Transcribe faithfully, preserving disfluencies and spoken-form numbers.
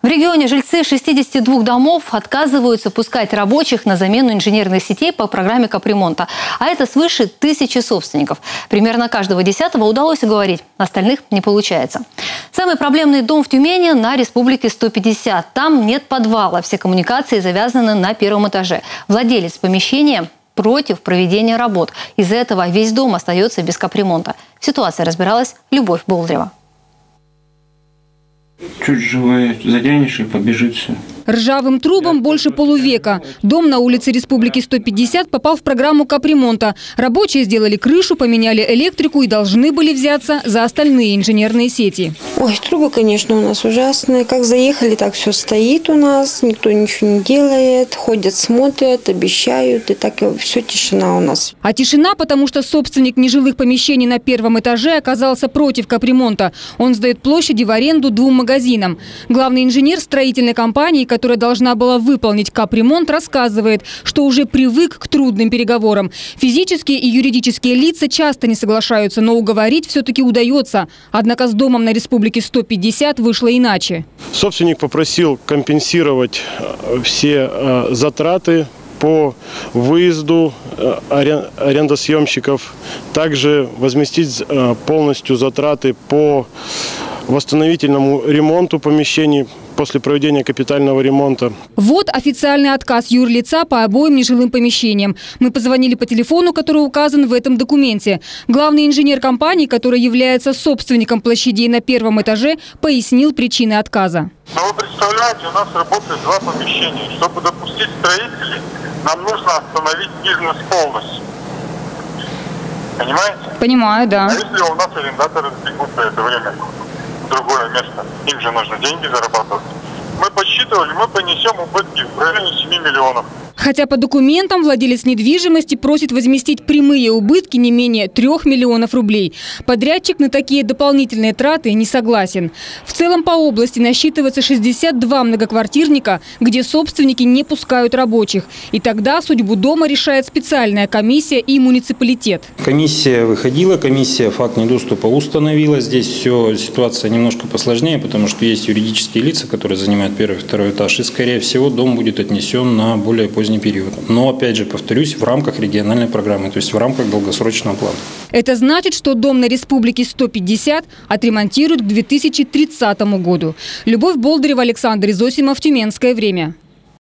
В регионе жильцы шестидесяти двух домов отказываются пускать рабочих на замену инженерных сетей по программе капремонта. А это свыше тысячи собственников. Примерно каждого десятого удалось уговорить, остальных не получается. Самый проблемный дом в Тюмени на Республике сто пятьдесят. Там нет подвала, все коммуникации завязаны на первом этаже. Владелец помещения против проведения работ. Из-за этого весь дом остается без капремонта. В ситуации разбиралась Любовь Болдырева. Чуть живое заденешь и побежит все. Ржавым трубам больше полувека. Дом на улице Республики сто пятьдесят попал в программу капремонта. Рабочие сделали крышу, поменяли электрику и должны были взяться за остальные инженерные сети. Ой, трубы, конечно, у нас ужасные. Как заехали, так все стоит у нас. Никто ничего не делает. Ходят, смотрят, обещают. И так все тишина у нас. А тишина, потому что собственник нежилых помещений на первом этаже оказался против капремонта. Он сдает площади в аренду двум магазинам. Главный инженер строительной компании, которая должна была выполнить капремонт, рассказывает, что уже привык к трудным переговорам. Физические и юридические лица часто не соглашаются, но уговорить все-таки удается. Однако с домом на Республике сто пятьдесят вышло иначе. Собственник попросил компенсировать все затраты по выезду арендосъемщиков, также возместить полностью затраты по восстановительному ремонту помещений после проведения капитального ремонта. Вот официальный отказ юрлица по обоим нежилым помещениям. Мы позвонили по телефону, который указан в этом документе. Главный инженер компании, который является собственником площадей на первом этаже, пояснил причины отказа. Но вы представляете, у нас работает два помещения. Чтобы допустить строителей, нам нужно остановить бизнес полностью. Понимаете? Понимаю, да. А если у нас арендаторы сбегут за это время в другое место, им же нужно деньги зарабатывать. Мы подсчитывали, мы понесем убытки в районе семи миллионов. Хотя по документам владелец недвижимости просит возместить прямые убытки не менее трех миллионов рублей. Подрядчик на такие дополнительные траты не согласен. В целом по области насчитывается шестьдесят два многоквартирника, где собственники не пускают рабочих. И тогда судьбу дома решает специальная комиссия и муниципалитет. Комиссия выходила, комиссия факт недоступа установила. Здесь все, ситуация немножко посложнее, потому что есть юридические лица, которые занимают первый и второй этаж. И, скорее всего, дом будет отнесен на более поздний период. Но, опять же, повторюсь, в рамках региональной программы, то есть в рамках долгосрочного плана. Это значит, что дом на Республике сто пятьдесят отремонтируют к две тысячи тридцатому году. Любовь Болдырева, Александр Изосимов, Тюменское время.